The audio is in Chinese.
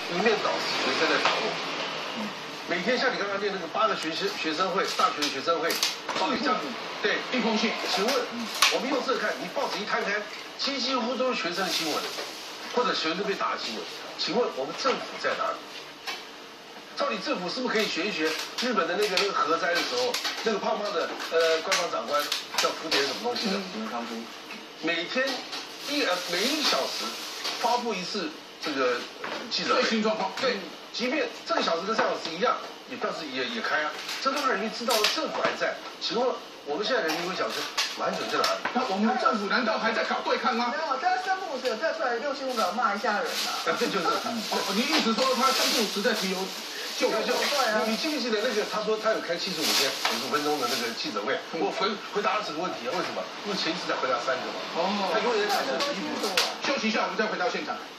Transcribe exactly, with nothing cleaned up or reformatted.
一面倒是学生在掌握。每天像你刚刚念那个八个学生学生会，大学的学生会，报给家长，对， 一封信。 请问，我们用这看，你报纸一摊开，几几乎都是学生的新闻，或者学生被打的新闻。请问我们政府在哪里？到底政府是不是可以学一学日本的那个那个核灾的时候，那个胖胖的呃官方长官叫福田什么东西的？ 嗯，康夫。 每天一呃每一小时发布一次这个记者会。 最新状况。 对。即便这个小时跟上小时一样，也但是也也开啊，这都让人民知道了政府还在。请问我们现在人民会讲说，完整在哪里？ 那我们政府难道还在搞对抗吗？ 没有，他三不五时有再出来六七五秒骂一下人啊。 啊，这就是。 哦，你意思说他三不五时在提油救救救？你你记不记得那个他说他有开七十五天五十五分钟的那个记者会？我回回答二十个问题啊，为什么？因为前一次才回答三个嘛。哦。他永远在讲说， 休息一下，我们再回到现场。